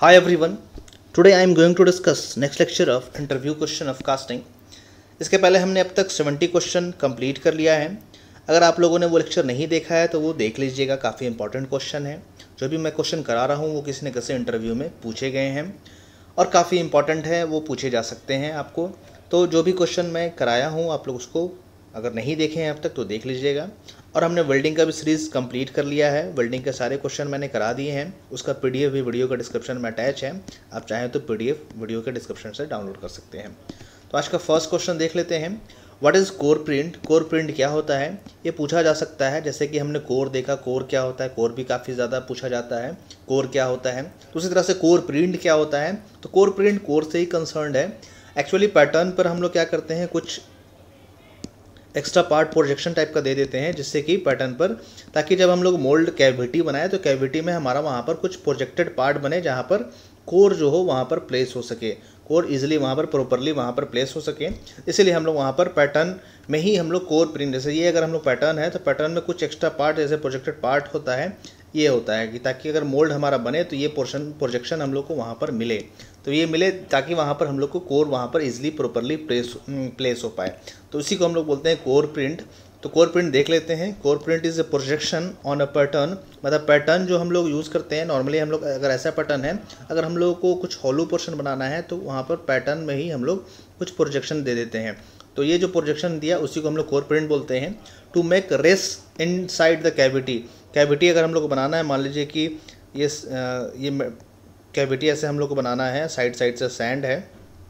Hi everyone. Today I am going to discuss next lecture of interview question of casting. इसके पहले हमने अब तक 70 क्वेश्चन कंप्लीट कर लिया है। अगर आप लोगों ने वो लेक्चर नहीं देखा है तो वो देख लीजिएगा, काफ़ी इंपॉर्टेंट क्वेश्चन है। जो भी मैं क्वेश्चन करा रहा हूँ वो किसी न किसी इंटरव्यू में पूछे गए हैं और काफ़ी इंपॉर्टेंट है, वो पूछे जा सकते हैं आपको। तो जो भी क्वेश्चन मैं कराया हूँ आप लोग उसको अगर नहीं देखे हैं अब तक तो देख लीजिएगा। और हमने वेल्डिंग का भी सीरीज़ कंप्लीट कर लिया है। वेल्डिंग के सारे क्वेश्चन मैंने करा दिए हैं, उसका पीडीएफ भी वीडियो का डिस्क्रिप्शन में अटैच है। आप चाहें तो पीडीएफ वीडियो के डिस्क्रिप्शन से डाउनलोड कर सकते हैं। तो आज का फर्स्ट क्वेश्चन देख लेते हैं। What is core print? Core print क्या होता है ये पूछा जा सकता है। जैसे कि हमने कोर देखा, कोर क्या होता है, कोर भी काफ़ी ज़्यादा पूछा जाता है, कोर क्या होता है। दूसरी तरह से कोर प्रिंट क्या होता है, तो कोर प्रिंट कोर से ही कंसर्न्ड है। एक्चुअली पैटर्न पर हम लोग क्या करते हैं, कुछ एक्स्ट्रा पार्ट प्रोजेक्शन टाइप का दे देते हैं जिससे कि पैटर्न पर, ताकि जब हम लोग मोल्ड कैविटी बनाए तो कैविटी में हमारा वहाँ पर कुछ प्रोजेक्टेड पार्ट बने जहाँ पर कोर जो हो वहाँ पर प्लेस हो सके, कोर इजीली वहाँ पर प्रॉपरली वहाँ पर प्लेस हो सके। इसीलिए हम लोग वहाँ पर पैटर्न में ही हम लोग कोर प्रिंट, जैसे ये अगर हम लोग पैटर्न है तो पैटर्न में कुछ एक्स्ट्रा पार्ट जैसे प्रोजेक्टेड पार्ट होता है, ये होता है कि ताकि अगर मोल्ड हमारा बने तो ये प्रोजेक्शन हम लोग को वहाँ पर मिले, तो ये मिले ताकि वहाँ पर हम लोग को कोर वहाँ पर इजीली प्रॉपरली प्लेस हो पाए। तो इसी को हम लोग बोलते हैं कोर प्रिंट। तो कोर प्रिंट देख लेते हैं। Core print is a projection on a pattern, मतलब पैटर्न जो हम लोग यूज़ करते हैं नॉर्मली, हम लोग अगर ऐसा पैटर्न है, अगर हम लोग को कुछ हॉलो पोर्शन बनाना है तो वहाँ पर पैटर्न में ही हम लोग कुछ प्रोजेक्शन दे देते हैं। तो ये जो प्रोजेक्शन दिया उसी को हम लोग कोर प्रिंट बोलते हैं। To make race inside the cavity, cavity अगर हम लोग को बनाना है, मान लीजिए कि ये कैविटी ऐसे हम लोग को बनाना है, साइड साइड से सैंड है,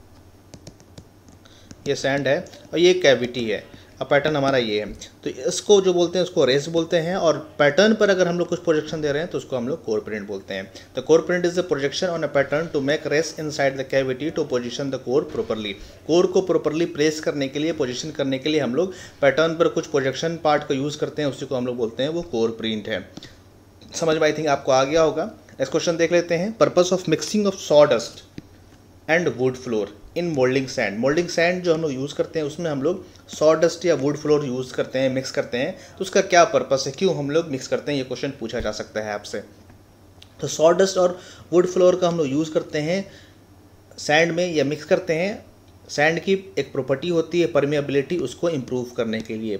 ये सैंड है और ये कैविटी है, अब पैटर्न हमारा ये है, तो इसको जो बोलते हैं उसको रेस बोलते हैं। और पैटर्न पर अगर हम लोग कुछ प्रोजेक्शन दे रहे हैं तो उसको हम लोग कोर प्रिंट बोलते हैं। तो core print is the projection on a pattern to make race inside the cavity to position the core properly. Core को प्रॉपरली प्लेस करने के लिए, पोजीशन करने के लिए हम लोग पैटर्न पर कुछ प्रोजेक्शन पार्ट का यूज़ करते हैं, उसी को हम लोग बोलते हैं वो कोर प्रिंट है। समझ में आई थिंक आपको आ गया होगा। नेक्स्ट क्वेश्चन देख लेते हैं। Purpose of mixing of sawdust and wood flour in moulding sand. Moulding sand जो हम लोग यूज़ करते हैं उसमें हम लोग सॉडस्ट या वुड फ्लोर यूज़ करते हैं, मिक्स करते हैं, तो उसका क्या पर्पस है, क्यों हम लोग मिक्स करते हैं, ये क्वेश्चन पूछा जा सकता है आपसे। तो सॉडस्ट और वुड फ्लोर का हम लोग यूज़ करते हैं सैंड में या मिक्स करते हैं। सैंड की एक प्रॉपर्टी होती है परमिएबिलिटी, उसको इम्प्रूव करने के लिए,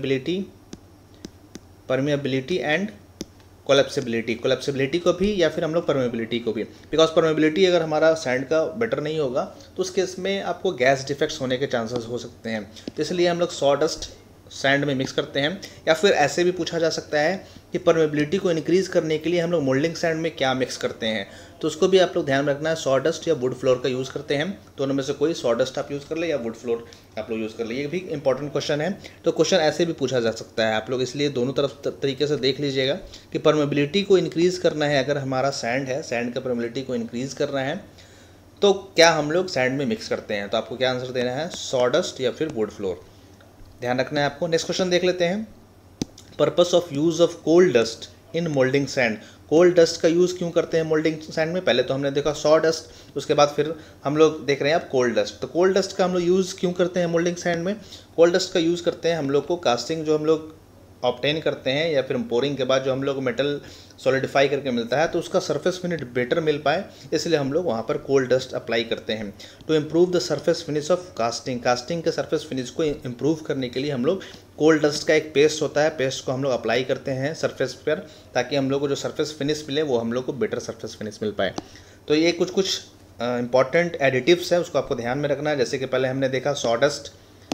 परमिएबिलिटी एंड कोलैप्सिबिलिटी को भी, या फिर हम लोग परमेबिलिटी को भी। बिकॉज परमेबिलिटी अगर हमारा सैंड का बेटर नहीं होगा तो उस केस में आपको गैस डिफेक्ट्स होने के चांसेस हो सकते हैं। तो इसलिए हम लोग सॉडस्ट सैंड में मिक्स करते हैं। या फिर ऐसे भी पूछा जा सकता है कि परमेबिलिटी को इंक्रीज़ करने के लिए हम लोग मोल्डिंग सैंड में क्या मिक्स करते हैं, तो उसको भी आप लोग ध्यान रखना है। सॉडस्ट या वुड फ्लोर का यूज़ करते हैं, दोनों में से कोई, सॉडस्ट आप यूज़ कर ले या वुड फ्लोर आप लोग यूज़ कर ले, ये भी इंपॉर्टेंट क्वेश्चन है। तो क्वेश्चन ऐसे भी पूछा जा सकता है, आप लोग इसलिए दोनों तरफ तरीके से देख लीजिएगा कि परमेबिलिटी को इंक्रीज़ करना है, अगर हमारा सैंड है, सैंड का परमेबिलिटी को इंक्रीज़ करना है तो क्या हम लोग सैंड में मिक्स करते हैं, तो आपको क्या आंसर देना है, सॉडस्ट या फिर वुड फ्लोर, ध्यान रखना है आपको। नेक्स्ट क्वेश्चन देख लेते हैं। Purpose of use of coal dust in moulding sand. Coal dust का यूज़ क्यों करते हैं मोल्डिंग सैंड में? पहले तो हमने देखा सॉ डस्ट, उसके बाद फिर हम लोग देख रहे हैं अब कोल डस्ट। तो कोल डस्ट का हम लोग यूज़ क्यों करते हैं मोल्डिंग सैंड में? कोल डस्ट का यूज़ करते हैं हम लोग को कास्टिंग जो हम लोग ऑब्टेन करते हैं या फिर पोरिंग के बाद जो हम लोग मेटल सॉलिडिफाई करके मिलता है तो उसका सरफेस फिनिश बेटर मिल पाए, इसलिए हम लोग वहाँ पर कोल डस्ट अप्लाई करते हैं। To improve the surface finish of casting, casting के सरफेस फिनिश को इम्प्रूव करने के लिए हम लोग कोल डस्ट का एक पेस्ट होता है, पेस्ट को हम लोग अप्लाई करते हैं सरफेस पर, ताकि हम लोग को जो सरफेस फिनिश मिले वो हम लोग को बेटर सरफेस फिनिश मिल पाए। तो ये कुछ इंपॉर्टेंट एडिटिव्स है, उसको आपको ध्यान में रखना है। जैसे कि पहले हमने देखा सॉडस्ट,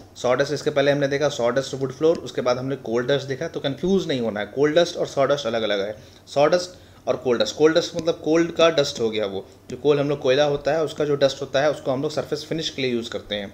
इसके पहले हमने देखा सॉडस्ट वुड फ्लोर, उसके बाद हमने कोल डस्ट देखा। तो कंफ्यूज नहीं होना है, कोल डस्ट और सॉडस्ट अलग अलग है। सॉडस्ट और कोल डस्ट मतलब कोल्ड का डस्ट हो गया, वो जो कोल हम लोग कोयला होता है उसका जो डस्ट होता है उसको हम लोग सरफेस फिनिश के लिए यूज़ करते हैं।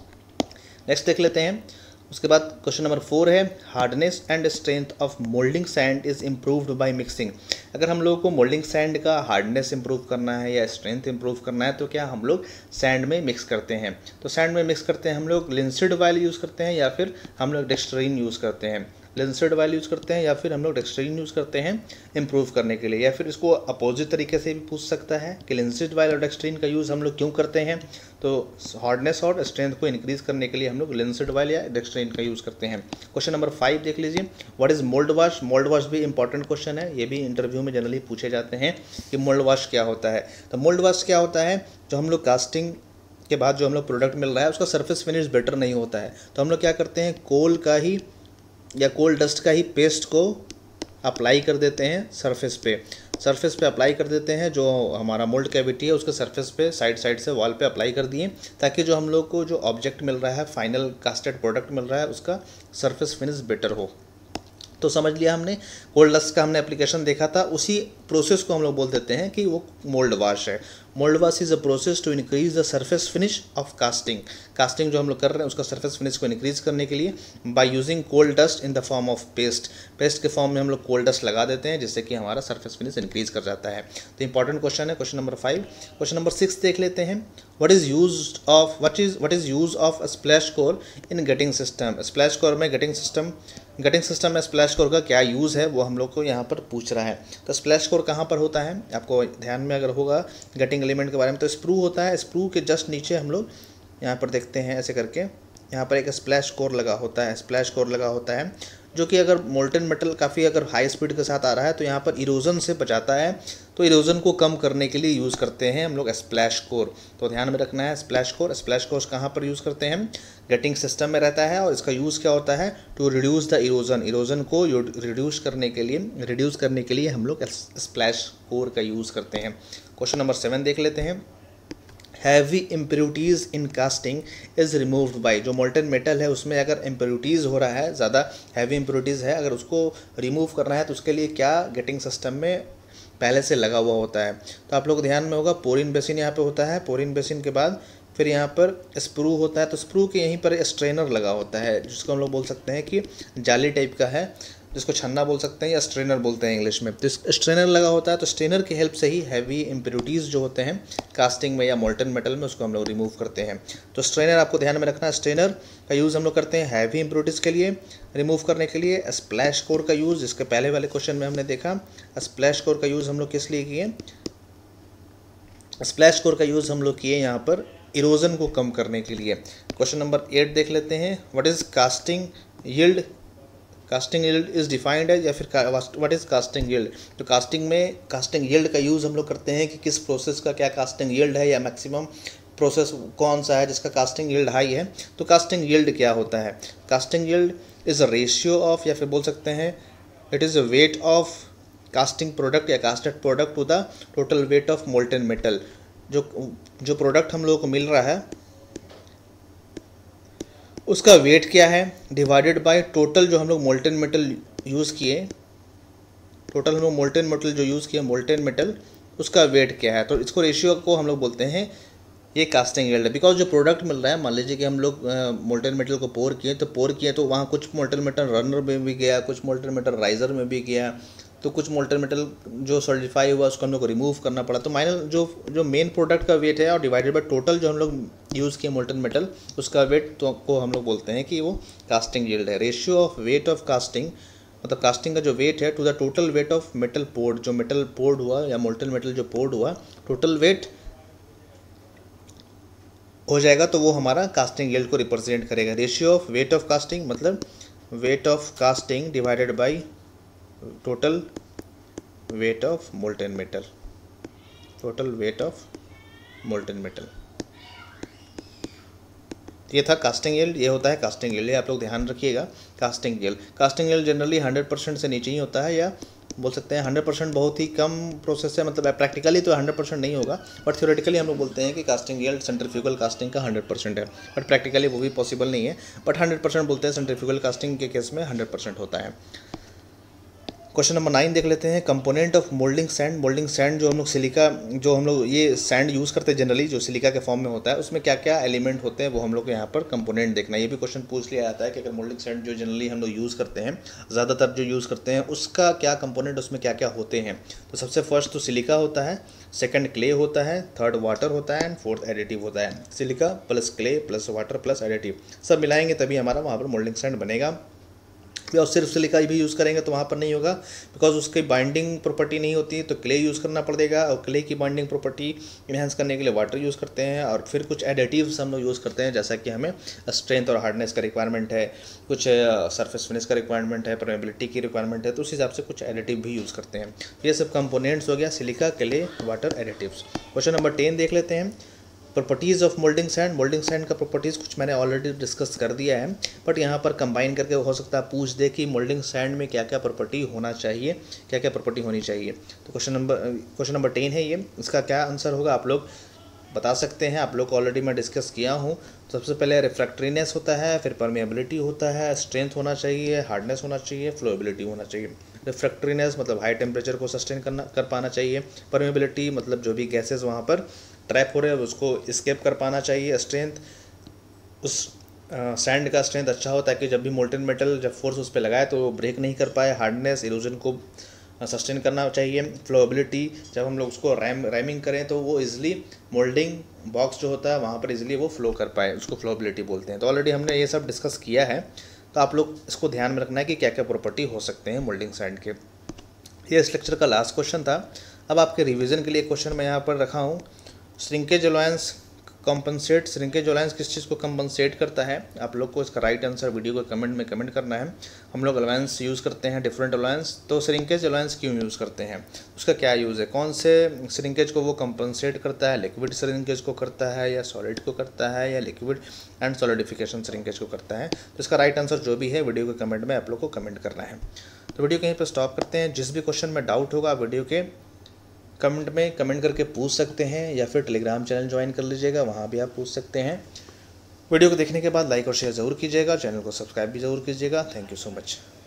नेक्स्ट देख लेते हैं। उसके बाद क्वेश्चन नंबर 4 है, hardness and strength of moulding sand is improved by mixing. अगर हम लोगों को मोल्डिंग सैंड का हार्डनेस इंप्रूव करना है या स्ट्रेंथ इंप्रूव करना है तो क्या हम लोग सैंड में मिक्स करते हैं? तो सैंड में मिक्स करते हैं हम लोग लिंसिड ऑयल यूज़ करते हैं या फिर हम लोग डेक्स्ट्रीन यूज़ करते हैं। लिंसेड वायल यूज़ करते हैं या फिर हम लोग डेक्स्ट्रीन यूज़ करते हैं इम्प्रूव करने के लिए, या फिर इसको अपोजिट तरीके से भी पूछ सकता है कि लिंसेड वायल और डेक्स्ट्रीन का यूज़ हम लोग क्यों करते हैं। तो हार्डनेस और स्ट्रेंथ को इंक्रीज़ करने के लिए हम लोग लिंसेड वायल या डेक्स्ट्रीन का यूज़ करते हैं। क्वेश्चन नंबर 5 देख लीजिए, what is mould wash. Mould wash भी इंपॉर्टेंट क्वेश्चन है, ये भी इंटरव्यू में जनरली पूछे जाते हैं कि मोल्ड वाश क्या होता है। तो मोल्ड वाश क्या होता है, जो हम लोग कास्टिंग के बाद जो हम लोग प्रोडक्ट मिल रहा है उसका सरफेस फिनिश बेटर नहीं होता है, तो हम लोग क्या करते हैं, कोल का ही या कोल डस्ट का ही पेस्ट को अप्लाई कर देते हैं सरफेस पे अप्लाई कर देते हैं। जो हमारा मोल्ड कैविटी है उसके सरफेस पे साइड से वॉल पे अप्लाई कर दिए, ताकि जो हम लोग को जो ऑब्जेक्ट मिल रहा है, फाइनल कास्टेड प्रोडक्ट मिल रहा है, उसका सरफेस फिनिश बेटर हो। तो समझ लिया हमने, कोल्ड डस्ट का हमने एप्लीकेशन देखा था, उसी प्रोसेस को हम लोग बोल देते हैं कि वो मोल्ड वाश है। Mould wash is a process to increase the surface finish of casting जो हम लोग कर रहे हैं उसका सरफेस फिनिश को इंक्रीज करने के लिए by using cold dust in the form of paste के फॉर्म में हम लोग कोल्ड डस्ट लगा देते हैं, जिससे कि हमारा सरफेस फिनिश इंक्रीज कर जाता है। तो इंपॉर्टेंट क्वेश्चन है क्वेश्चन नंबर 5। क्वेश्चन नंबर 6 देख लेते हैं, what is use of splash core in gating system. Splash core में गटिंग सिस्टम में स्प्लैश कोर का क्या यूज़ है वो हम लोग को यहाँ पर पूछ रहा है। तो स्प्लैश कोर कहाँ पर होता है, आपको ध्यान में अगर होगा गटिंग एलिमेंट के बारे में, तो स्प्रू होता है, स्प्रू के जस्ट नीचे हम लोग यहाँ पर देखते हैं ऐसे करके, यहाँ पर एक स्प्लैश कोर लगा होता है, जो कि अगर मोल्टन मेटल काफ़ी अगर हाई स्पीड के साथ आ रहा है तो यहाँ पर इरोजन से बचाता है, तो इरोजन को कम करने के लिए यूज़ करते हैं हम लोग स्प्लैश कोर। तो ध्यान में रखना है स्प्लैश कोर कहाँ पर यूज़ करते हैं, गटिंग सिस्टम में रहता है, और इसका यूज़ क्या होता है, टू रिड्यूस द इरोजन को रिड्यूस करने के लिए हम लोग स्प्लैश कोर का यूज़ करते हैं। क्वेश्चन नंबर 7 देख लेते हैं, heavy impurities in casting is removed by. जो मोल्टन मेटल है उसमें अगर इम्प्योरिटीज़ हो रहा है, ज़्यादा हैवी इम्प्योरिटीज़ है, अगर उसको रिमूव करना है तो उसके लिए क्या गटिंग सिस्टम में पहले से लगा हुआ होता है। तो आप लोग को ध्यान में होगा, पोरिन बेसिन यहाँ पे होता है, पोरिन बेसिन के बाद फिर यहाँ पर स्प्रू होता है, तो स्प्रू के यहीं पर स्ट्रेनर लगा होता है, जिसको हम लोग बोल सकते हैं कि जाली टाइप का है, जिसको छन्ना बोल सकते हैं या स्ट्रेनर बोलते हैं इंग्लिश में। तो स्ट्रेनर लगा होता है, तो स्ट्रेनर की हेल्प से ही हैवी इम्प्योरिटीज़ जो होते हैं कास्टिंग में या मोल्टन मेटल में उसको हम लोग रिमूव करते हैं। तो स्ट्रेनर आपको ध्यान में रखना है, स्ट्रेनर का यूज़ हम लोग करते हैं हैवी इम्प्योरिटीज़ के लिए रिमूव करने के लिए। स्प्लैश कोर का यूज़, जिसके पहले वाले क्वेश्चन में हमने देखा, स्प्लैश कोर का यूज़ हम लोग किस लिए किए, स्प्लैश कोर का यूज़ हम लोग किए यहाँ पर इरोजन को कम करने के लिए। क्वेश्चन नंबर 8 देख लेते हैं, what is casting yield. Casting yield is defined है, या फिर व्हाट इज़ कास्टिंग यील्ड। तो कास्टिंग में कास्टिंग यील्ड का यूज़ हम लोग करते हैं कि किस प्रोसेस का क्या कास्टिंग यील्ड है, या मैक्सिमम प्रोसेस कौन सा है जिसका कास्टिंग यील्ड हाई है। तो कास्टिंग यील्ड क्या होता है, casting yield is a ratio of, या फिर बोल सकते हैं it is a weight of casting product या casted product to the total weight of molten metal. जो प्रोडक्ट हम लोगों को मिल रहा है उसका वेट क्या है, डिवाइडेड बाय टोटल जो हम लोग मोल्टन मेटल यूज़ किए, मोल्टन मेटल उसका वेट क्या है। तो इसको रेशियो को हम लोग बोलते हैं ये कास्टिंग यील्ड है। बिकॉज जो प्रोडक्ट मिल रहा है, मान लीजिए कि हम लोग मोल्टन मेटल को पोर किए तो वहाँ कुछ मोल्टन मेटल रनर में भी गया, कुछ मोल्टन मेटल राइजर में भी गया, तो कुछ मोल्टन मेटल जो सॉलिडिफाई हुआ उसको हम लोग को रिमूव करना पड़ा। तो माइनर जो मेन प्रोडक्ट का वेट है और डिवाइडेड बाय टोटल जो हम लोग यूज़ किए मोल्टन मेटल उसका वेट तो को हम लोग बोलते हैं कि वो कास्टिंग यील्ड है। Ratio of weight of casting, मतलब कास्टिंग का जो वेट है to the total weight of metal poured, जो मेटल पोर्ड हुआ या मोल्टन मेटल जो पोर्ड हुआ, टोटल वेट हो जाएगा तो वो हमारा कास्टिंग यील्ड को रिप्रेजेंट करेगा। Ratio of weight of casting मतलब weight of casting divided by total weight of molten metal, ये था कास्टिंग यील्ड, ये होता है कास्टिंग यील्ड, ये आप लोग ध्यान रखिएगा। कास्टिंग यील्ड जनरली 100% से नीचे ही होता है, या बोल सकते हैं 100% बहुत ही कम प्रोसेस है, मतलब प्रैक्टिकली तो 100% नहीं होगा, बट थ्योरेटिकली हम लोग बोलते हैं कि कास्टिंग यील्ड सेंट्रीफ्यूगल कास्टिंग का 100% है, बट प्रैक्टिकली वो भी पॉसिबल नहीं है, बट 100% बोलते हैं। सेंट्रीफ्यूगल कास्टिंग के केस में 100% होता है। क्वेश्चन नंबर 9 देख लेते हैं, कंपोनेंट ऑफ मोल्डिंग सैंड जो हम लोग सिलिका, जो हम लोग ये सैंड यूज़ करते हैं जनरली जो सिलिका के फॉर्म में होता है, उसमें क्या क्या एलिमेंट होते हैं वो हम लोग को यहाँ पर कंपोनेंट देखना है। ये भी क्वेश्चन पूछ लिया जाता है कि अगर मोल्डिंग सैंड जो जनरली हम लोग यूज़ करते हैं, ज़्यादातर जो यूज़ करते हैं, उसका क्या कंपोनेंट उसमें क्या क्या होते हैं। तो सबसे फर्स्ट तो सिलिका होता है, सेकंड क्ले होता है, थर्ड वाटर होता है, एंड फोर्थ एडिटिव होता है। Silica plus clay plus water plus additive सब मिलाएंगे तभी हमारा वहाँ पर मोल्डिंग सैंड बनेगा। या सिर्फ सिलिका भी यूज़ करेंगे तो वहाँ पर नहीं होगा, बिकॉज उसकी बाइंडिंग प्रॉपर्टी नहीं होती, तो क्ले यूज़ करना पड़ेगा। और क्ले की बाइंडिंग प्रॉपर्टी इन्हेंस करने के लिए वाटर यूज़ करते हैं, और फिर कुछ एडिटिव्स हम लोग यूज़ करते हैं, जैसा कि हमें स्ट्रेंथ और हार्डनेस का रिक्वायरमेंट है, कुछ सरफेस फिनिश का रिक्वायरमेंट है, परमेबिलिटी की रिक्वायरमेंट है, तो उस हिसाब से कुछ एडिटिव भी यूज़ करते हैं। ये सब कंपोनेंट्स हो गया silica, clay, water, additives. Question number 10 देख लेते हैं। Properties of moulding sand. Moulding sand का प्रॉपर्टीज़ कुछ मैंने ऑलरेडी डिस्कस कर दिया है, बट यहाँ पर कंबाइन करके हो सकता है पूछ दे कि मोल्डिंग सैंड में क्या क्या प्रॉपर्टी होना चाहिए, क्या क्या प्रॉपर्टी होनी चाहिए। तो क्वेश्चन नंबर 10 है ये। इसका क्या आंसर होगा आप लोग बता सकते हैं। आप लोग को ऑलरेडी मैं डिस्कस किया हूँ। सबसे पहले रिफ्रैक्टरीनेस होता है, फिर परमेबिलिटी होता है, स्ट्रेंथ होना चाहिए, हार्डनेस होना चाहिए, फ्लोएबिलिटी होना चाहिए। रिफ्रैक्टरीनेस मतलब हाई टेम्परेचर को सस्टेन कर पाना चाहिए। परमेबिलिटी मतलब जो भी गैसेज वहाँ पर ट्रैप हो रहे हैं उसको स्केप कर पाना चाहिए। स्ट्रेंथ, उस सैंड का स्ट्रेंथ अच्छा हो ताकि जब भी मोल्टेन मेटल जब फोर्स उस पर लगाए तो वो ब्रेक नहीं कर पाए। हार्डनेस, इरोजन को सस्टेन करना चाहिए। फ्लोएबिलिटी, जब हम लोग उसको रैमिंग करें तो वो इजीली मोल्डिंग बॉक्स जो होता है वहाँ पर इजीली वो फ्लो कर पाए, उसको फ्लोएबिलिटी बोलते हैं। तो ऑलरेडी हमने ये सब डिस्कस किया है, तो आप लोग इसको ध्यान में रखना है कि क्या क्या प्रॉपर्टी हो सकते हैं मोल्डिंग सैंड के। ये इस लेक्चर का लास्ट क्वेश्चन था। अब आपके रिवीजन के लिए क्वेश्चन मैं यहाँ पर रखा हूँ। Shrinkage allowance compensate. Shrinkage allowance किस चीज़ को कंपनसेट करता है? आप लोग को इसका राइट आंसर वीडियो को कमेंट में कमेंट करना है। हम लोग अलायंस यूज़ करते हैं, डिफरेंट अलायंस, तो श्रिंकेज अलायंस क्यों यूज़ करते हैं, उसका क्या यूज़ है, कौन से श्रिंकेज को वो कंपनसेट करता है, लिक्विड श्रिंकेज को करता है या सॉलिड को करता है या लिक्विड एंड सॉलिडिफिकेशन श्रिंकेज को करता है। तो इसका राइट आंसर जो भी है वीडियो के कमेंट में आप लोग को कमेंट करना है। तो वीडियो कहीं पर स्टॉप करते हैं। जिस भी क्वेश्चन में डाउट होगा आप वीडियो के कमेंट में कमेंट करके पूछ सकते हैं, या फिर टेलीग्राम चैनल ज्वाइन कर लीजिएगा, वहाँ भी आप पूछ सकते हैं। वीडियो को देखने के बाद लाइक और शेयर ज़रूर कीजिएगा, चैनल को सब्सक्राइब भी ज़रूर कीजिएगा। Thank you so much.